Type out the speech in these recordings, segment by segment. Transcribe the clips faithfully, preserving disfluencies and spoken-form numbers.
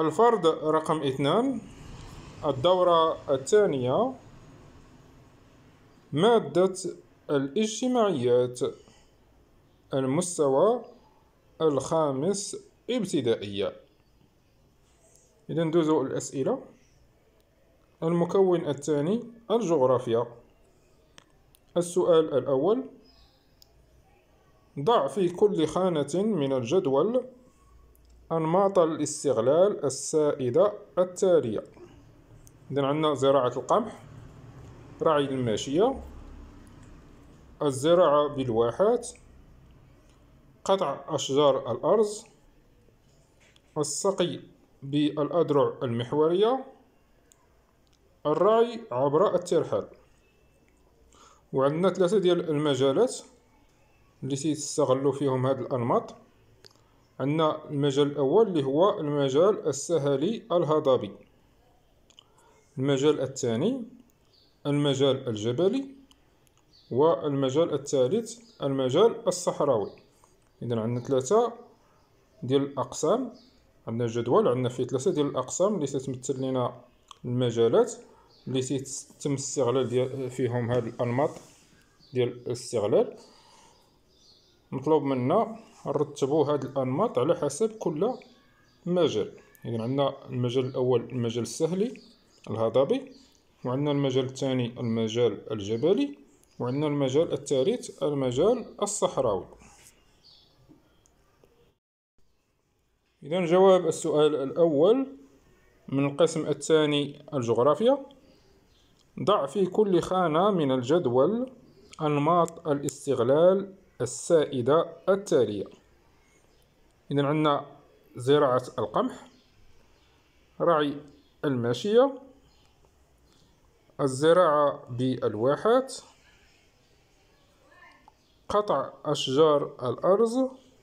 الفرد رقم اثنان، الدورة الثانية، مادة الاجتماعيات، المستوى الخامس ابتدائية. إذا ندوزو الأسئلة. المكون الثاني الجغرافيا. السؤال الأول: ضع في كل خانة من الجدول أنماط الاستغلال السائدة التالية. إذن عندنا زراعة القمح، رعي الماشية، الزراعة بالواحات، قطع أشجار الأرز، السقي بالأذرع المحورية، الرعي عبر الترحال. وعندنا ثلاثة ديال المجالات اللي تستغلوا فيهم هاد الأنماط. عندنا المجال الأول اللي هو المجال السهلي الهضبي، المجال الثاني المجال الجبلي، والمجال الثالث المجال الصحراوي. إذن عندنا ثلاثة ديال الأقسام. عندنا جدول عندنا فيه ثلاثة ديال الأقسام اللي تتمثل لنا المجالات اللي تم الاستغلال فيهم هاد الأنماط ديال الاستغلال. مطلوب منا نرتبوا هاد الأنماط على حسب كل مجال. إذن عندنا المجال الأول المجال السهلي الهضبي، وعندنا المجال الثاني المجال الجبلي، وعندنا المجال الثالث المجال الصحراوي. إذن جواب السؤال الأول من القسم الثاني الجغرافيا: ضع في كل خانة من الجدول أنماط الاستغلال السائدة التالية. إذن عندنا زراعة القمح، رعي الماشية، الزراعة بالواحات، قطع أشجار الأرز،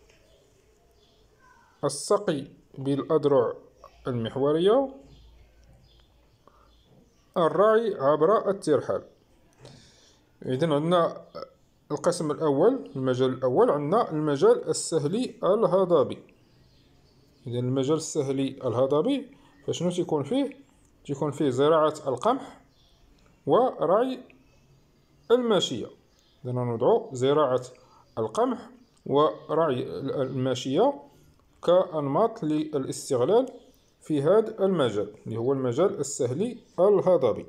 السقي بالأذرع المحورية، الرعي عبر الترحال. إذن عندنا القسم الأول، المجال الأول عندنا المجال السهلي الهضبي. إذن المجال السهلي الهضبي فشنو تيكون فيه؟ تيكون فيه زراعة القمح ورعي الماشية. إذن نوضعو زراعة القمح ورعي الماشية كأنماط للاستغلال في هذا المجال اللي هو المجال السهلي الهضبي.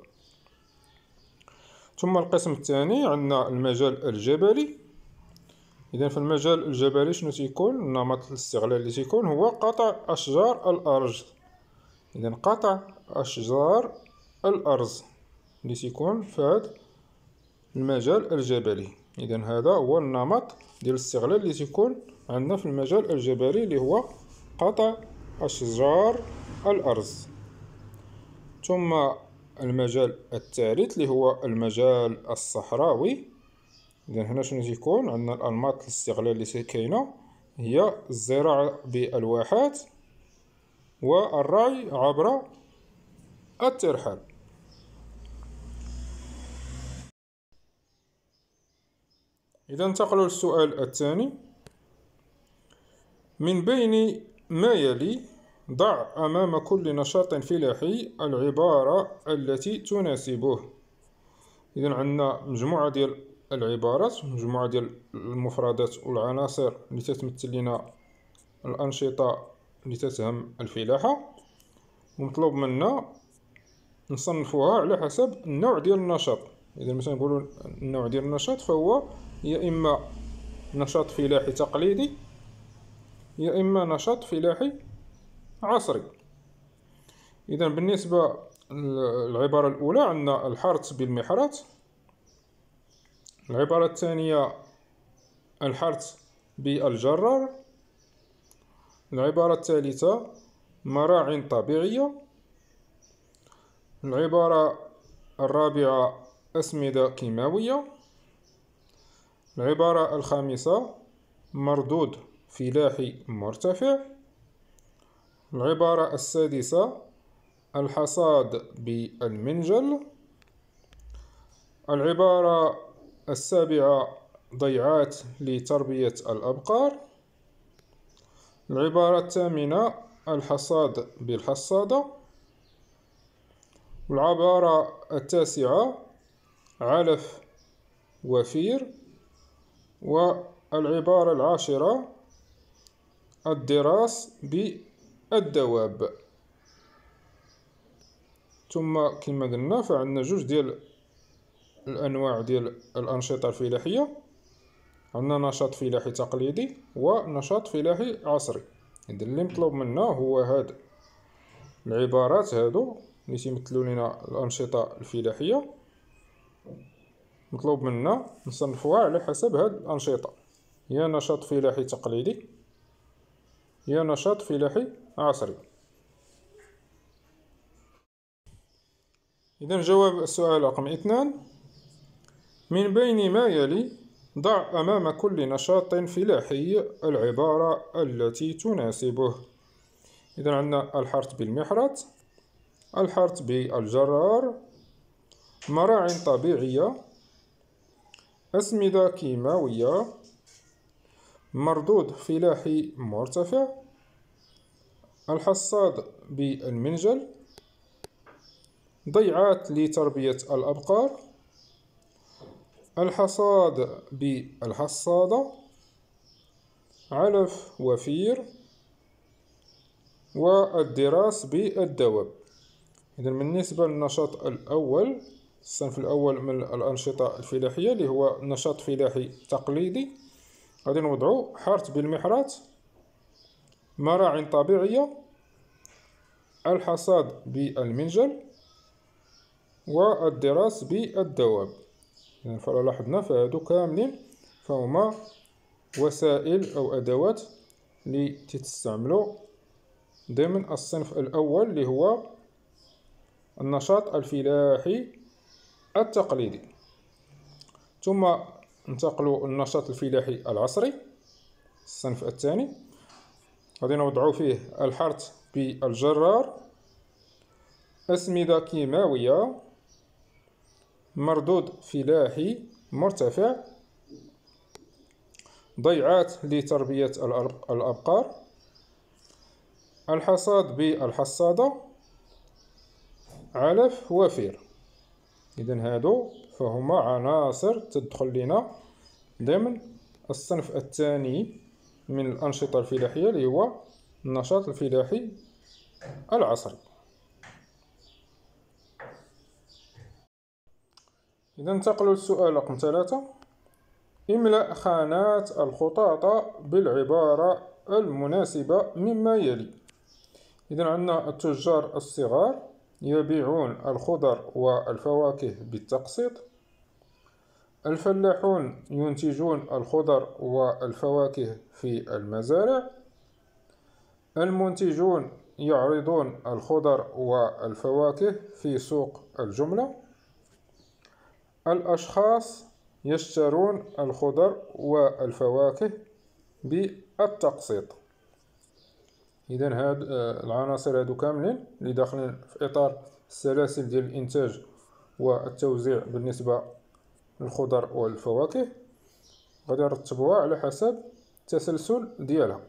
ثم القسم الثاني عندنا المجال الجبلي. إذن في المجال الجبلي شنو تيكون؟ نمط الاستغلال اللي تيكون هو قطع أشجار الأرز. إذن قطع أشجار الأرز اللي تيكون في هذا المجال الجبلي. إذن هذا هو النمط ديال الاستغلال اللي تيكون عندنا في المجال الجبلي اللي هو قطع أشجار الأرز. ثم المجال الثالث اللي هو المجال الصحراوي. إذن هنا شنو تيكون عندنا؟ الأنماط الاستغلال اللي كاينة هي الزراعة بالواحات والرعي عبر الترحال. إذا انتقلوا للسؤال الثاني: من بين ما يلي ضع أمام كل نشاط فلاحي العبارة التي تناسبه. إذن عندنا مجموعة ديال العبارات، مجموعة ديال المفردات والعناصر اللي تتمثل لنا الأنشطة اللي تتهم الفلاحة، ومطلوب منا نصنفوها على حسب النوع ديال النشاط. إذا مثلا نقولوا النوع ديال النشاط فهو يا إما نشاط فلاحي تقليدي يا إما نشاط فلاحي عصري. إذا بالنسبة للعبارة الأولى عندنا الحرث بالمحرث، العبارة الثانية الحرث بالجرار، العبارة الثالثة مراع طبيعية، العبارة الرابعة أسمدة كيماوية، العبارة الخامسة مردود فلاحي مرتفع، العبارة السادسة الحصاد بالمنجل، العبارة السابعة ضيعات لتربية الأبقار، العبارة الثامنة الحصاد بالحصادة. والعبارة التاسعة علف وفير. والعبارة العاشرة الدراس بالدواب. ثم كما قلنا فعندنا جوج ديال الأنواع ديال الأنشطة الفلاحية، عندنا نشاط فلاحي تقليدي ونشاط فلاحي عصري. إذا اللي مطلوب منا هو هاد العبارات هادو اللي تيمثلوا لنا الأنشطة الفلاحية، مطلوب منا نصنفوها على حسب هاد الأنشطة، يا نشاط فلاحي تقليدي يا نشاط فلاحي عصري. إذا جواب السؤال رقم اثنان: من بين ما يلي ضع أمام كل نشاط فلاحي العبارة التي تناسبه. إذا عندنا الحرث بالمحرث، الحرث بالجرار، مراع طبيعية، أسمدة كيماوية، مردود فلاحي مرتفع، الحصاد بالمنجل، ضيعات لتربية الأبقار، الحصاد بالحصادة، علف وفير، والدراس بالدواب. إذا بالنسبة للنشاط الأول، الصنف الأول من الأنشطة الفلاحية اللي هو نشاط فلاحي تقليدي، غادي نوضعو حرث بالمحرث، مراع طبيعية، الحصاد بالمنجل، والدراس بالدواب. يعني فلا لاحظنا فهادو كاملين فهما وسائل أو أدوات اللي تستعملوا ضمن الصنف الأول اللي هو النشاط الفلاحي التقليدي. ثم ننتقلوا للنشاط الفلاحي العصري، الصنف الثاني، غادي نوضعوا فيه الحرث بالجرار، أسمدة كيماوية، مردود فلاحي مرتفع، ضيعات لتربية الأبقار، الحصاد بالحصادة، علف وفير. إذن هادو فهما عناصر تدخل لنا ضمن الصنف الثاني من الأنشطة الفلاحية اللي هو النشاط الفلاحي العصري. إذا ننتقل للسؤال رقم ثلاثة: املأ خانات الخطاطة بالعبارة المناسبة مما يلي. إذا عندنا التجار الصغار يبيعون الخضر والفواكه بالتقسيط، الفلاحون ينتجون الخضر والفواكه في المزارع، المنتجون يعرضون الخضر والفواكه في سوق الجملة، الأشخاص يشترون الخضر والفواكه بالتقسيط. إذن هاد العناصر هادو كاملين اللي داخلين في إطار السلاسل ديال الإنتاج والتوزيع بالنسبة للخضر والفواكه غادي نرتبوها على حسب التسلسل ديالها.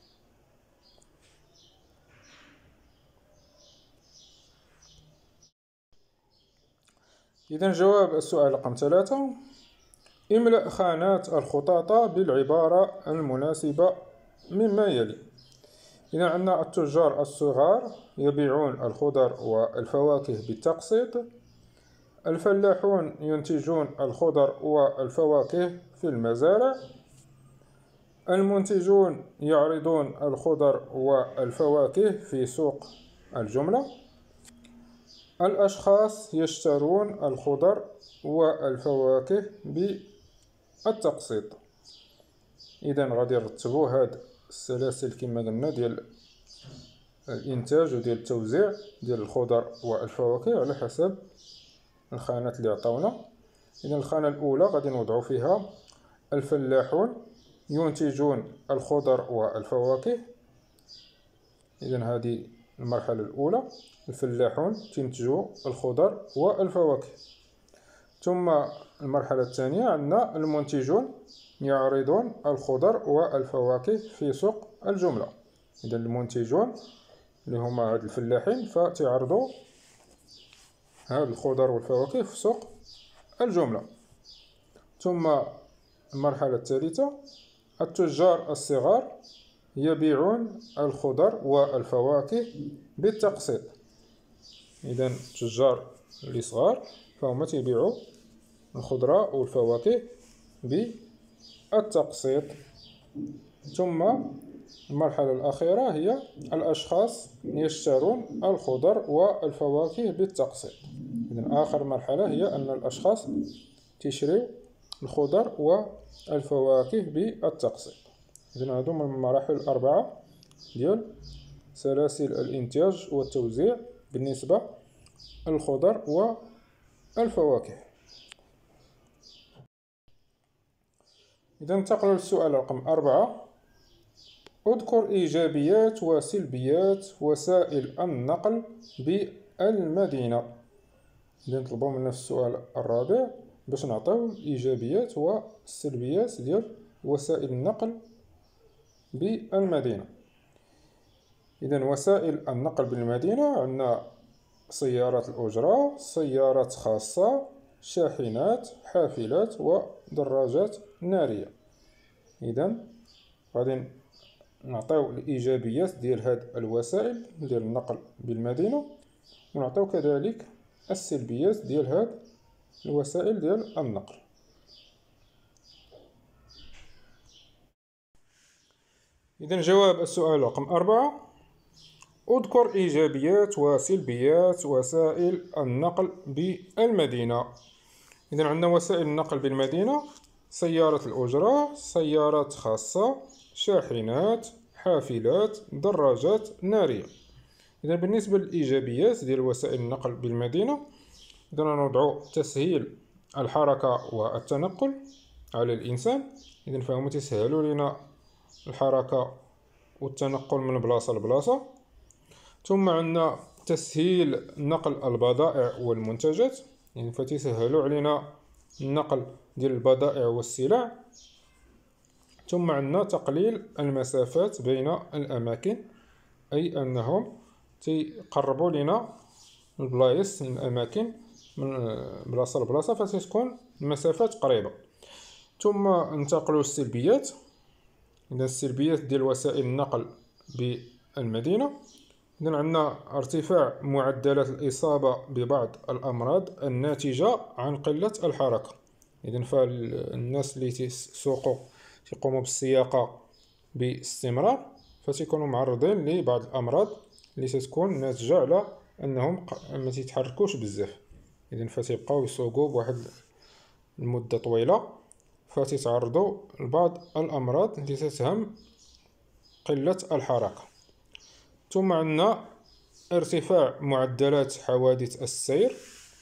إذا جواب السؤال رقم ثلاثة: املأ خانات الخطاطة بالعبارة المناسبة مما يلي. إذا عندنا التجار الصغار يبيعون الخضر والفواكه بالتقسيط، الفلاحون ينتجون الخضر والفواكه في المزارع، المنتجون يعرضون الخضر والفواكه في سوق الجملة، الأشخاص يشترون الخضر والفواكه بالتقسيط. إذا غادي نرتبو هاد السلاسل كما قلنا ديال الإنتاج وديال التوزيع ديال الخضر والفواكه على حسب الخانات اللي عطاونا. إذا الخانة الأولى غادي نوضعو فيها الفلاحون ينتجون الخضر والفواكه. إذا هذه المرحلة الأولى، الفلاحون تنتجوا الخضر والفواكه. ثم المرحلة الثانية عندنا المنتجون يعرضون الخضر والفواكه في سوق الجملة. إذا المنتجون اللي هما هاد الفلاحين فتعرضوا هاد الخضر والفواكه في سوق الجملة. ثم المرحلة الثالثة التجار الصغار يبيعون الخضر والفواكه بالتقسيط. إذا التجار اللي صغار فهم تيبيعوا الخضرة والفواكه بالتقسيط. ثم المرحلة الأخيرة هي الأشخاص يشترون الخضر والفواكه بالتقسيط. إذن آخر مرحلة هي أن الأشخاص تشريو الخضر والفواكه بالتقسيط. إذن هادو من المراحل الأربعة ديال سلاسل الإنتاج والتوزيع بالنسبة للخضر والفواكه. إذا انتقلوا للسؤال رقم أربعة. اذكر إيجابيات وسلبيات وسائل النقل بالمدينة. إذا نطلبوا منا في السؤال الرابع باش نعطيو الإيجابيات والسلبيات ديال وسائل النقل بالمدينة. إذا وسائل النقل بالمدينة عندنا سيارات الأجرة، سيارات خاصة، شاحنات، حافلات، ودراجات نارية. إذا غادي نعطيو الإيجابيات ديال هاد الوسائل ديال النقل بالمدينة، ونعطيو كذلك السلبيات ديال هاد الوسائل ديال النقل. إذا جواب السؤال رقم أربعة. اذكر إيجابيات وسلبيات وسائل النقل بالمدينة. إذا عندنا وسائل النقل بالمدينة: سيارة الأجرة، سيارات خاصة، شاحنات، حافلات، دراجات نارية. إذا بالنسبة للإيجابيات ديال وسائل النقل بالمدينة، إذا نوضعو تسهيل الحركة والتنقل على الإنسان. إذا فهم تسهلوا لنا الحركة والتنقل من بلاصة لبلاصة. ثم عندنا تسهيل نقل البضائع والمنتجات، يعني فتسهلوا علينا النقل ديال البضائع والسلع. ثم عندنا تقليل المسافات بين الأماكن، أي أنهم تيقربوا لنا البلايص من الأماكن من بلاصة لبلاصة فتكون المسافات قريبة. ثم ننتقلوا للسلبيات. إذا السلبيات ديال وسائل النقل بالمدينة، إذا عندنا ارتفاع معدلات الإصابة ببعض الأمراض الناتجة عن قلة الحركة. إذا فالناس اللي تيسوقوا تيقوموا بالسياقة باستمرار فتيكونوا معرضين لبعض الأمراض اللي تتكون ناتجة على أنهم ما تيتحركوش بزاف. إذا فتيبقاو يسوقوا بواحد المدة طويلة فتتعرضوا لبعض الأمراض اللي تتهم قلة الحركة. ثم عندنا ارتفاع معدلات حوادث السير.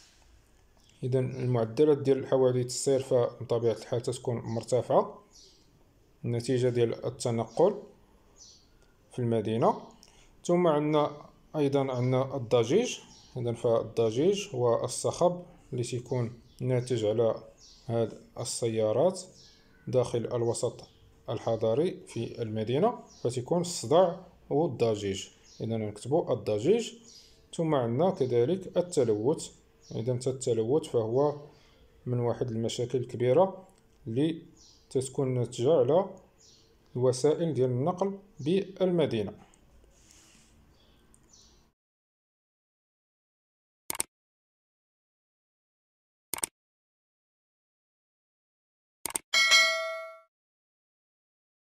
إذا المعدلات ديال حوادث السير فبطبيعة الحال تكون مرتفعة نتيجة ديال التنقل في المدينة. ثم عندنا أيضا عندنا الضجيج. إذا فالضجيج هو الصخب اللي تيكون ناتج على هاد السيارات داخل الوسط الحضري في المدينة، فتكون الصداع والضجيج. إذا نكتبوا الضجيج. ثم عندنا كذلك التلوث. إذا التلوث فهو من واحد المشاكل الكبيرة اللي تتكون ناتجة على الوسائل ديال النقل بالمدينة.